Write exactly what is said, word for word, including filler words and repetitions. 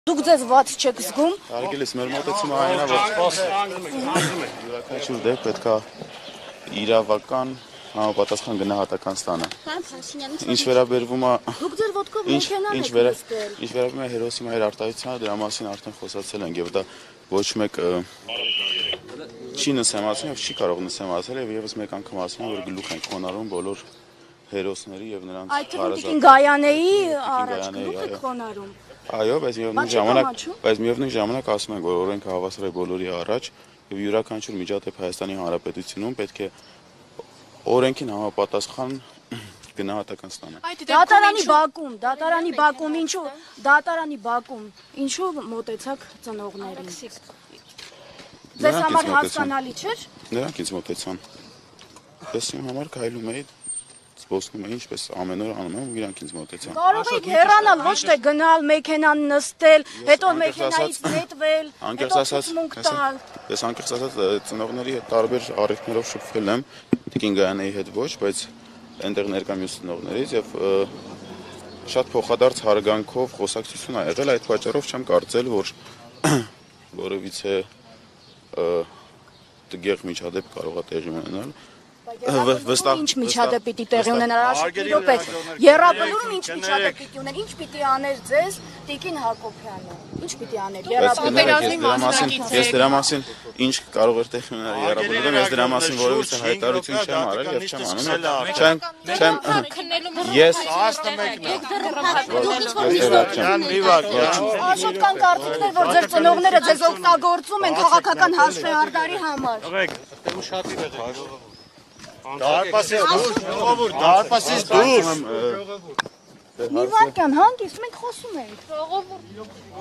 Դուք ձեզ ված չեք զգում։ Հարգելիս, մեր մոտեցումը այն է, որ յուրաքանչյուր դեպք պետք է իրավական համապատասխան գնահատական ստանա։ Ինչ վերաբերվում է Դուք ձեր ոտքով մեքենան եք նստել։ Ինչ վերաբերում է հերոսի մայր արտահայտությանը, դրա մասին արդեն խոսացել ենք եւ դա ոչ մեկ չի նսեմացնում եւ չի կարող նսեմացնել եւ եւս մեկ անգամ ասում եմ, որ գլուխ ենք խոնարհում բոլոր հերոսների եւ նրանց Այդ թվում Գայանեի առաջ գլուխ եք խոնարհում։ Այո, բայց միևնույն ժամանակ, բայց միևնույն ժամանակ ասում ենք, որ օրենքը հավասար է բոլորի առաջ եւ յուրաքանչյուր միջադեպ Հայաստանի Հանրապետությունում պետք է օրենքին համապատասխան գնահատական ստանա։ Դատարանի բակում, դատարանի բակում ինչու, դատարանի բակում ինչու մոտեցաք ծնողներին։ Ձեզ համար հասկանալի չէր։ Նրանք ինձ մոտեցան։ Ես իմ համար քայլում էի, զբոսնում էի, ինչպես ամեն օր անում եմ, ու իրանք ինձ մոտեցան։ Կարող եք հեռանալ, ոչ թե գնալ մեքենան նստել, հետո մեքենայից նետվել, հետո ցուցմունք տալ։ Ես անկեղծ ասած ծնողների հետ տարբեր առիթներով շփվել եմ, Տիկին Գայանեի հետ ոչ, բայց այնտեղ ներկա մյուս ծնողներից եւ շատ փոխադարձ հարգանքով խոսակցություն ա եղել, այդ պատճառով չեմ կարծել, որ որևիցե տգեղ միջադեպ կարող է տեղի ունենալ։ Վստահ ինչ միջադեպ պիտի տեղի ունենալ Աշոտի րոպե Եռաբլուրում ինչ միջադեպ պիտի ունենա ինչ պիտի աներ ձեզ Տիկին Հակոբյանը ինչ պիտի աներ Եռաբլուրում ես դրա մասին ինչ կարող էր տեղի ունենալ Եռաբլուրում ես դրա մասին որևիցե հայտարարություն չեմ արել եւ չեմ անում չեմ չեմ ես Աշոտ կան կարծիքներ որ ձեր ծնողները ձեզ օգտագործում են քաղաքական հաշվեհարդարի համար Դարպասից դուրս, ժողովուրդ, դարպասից դուրս։ Մի վարքան հանգիստ մենք խոսում ենք։ Ժողովուրդ